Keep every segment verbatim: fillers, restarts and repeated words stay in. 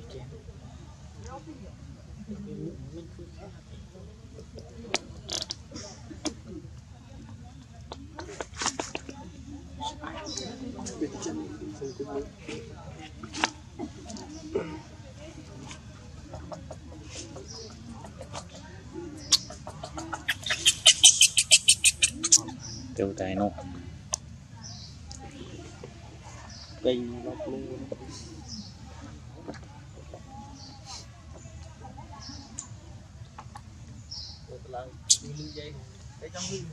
tiêu tay nó cây nó luôn là lưng dây để trong lưng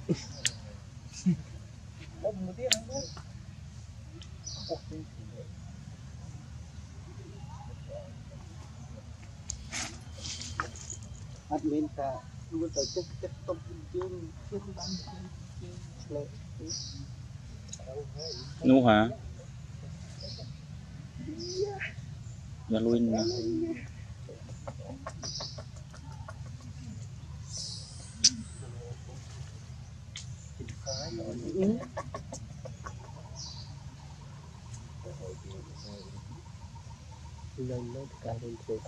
ôm một tiếng ăn thôi bắt lên ta đua tới chất chất tôm chương chương bắn chương nú hả ra luôn mà lên nó cả lên trời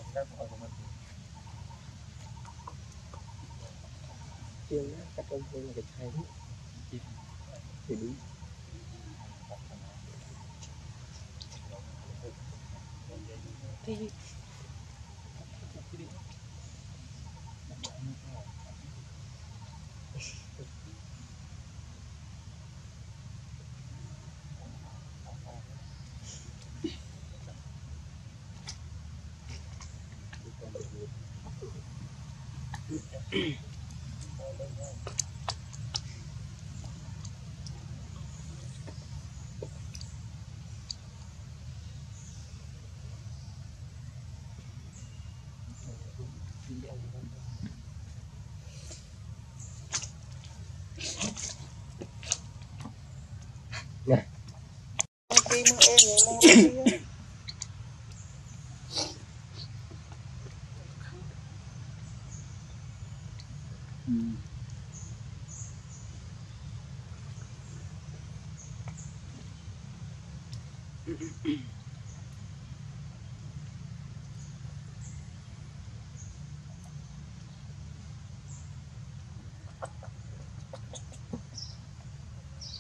chương á cách ông chương là cái hai thì đúng thì nè momkey mưa em này momkey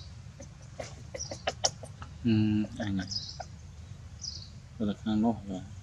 ừ anh này là khang nó rồi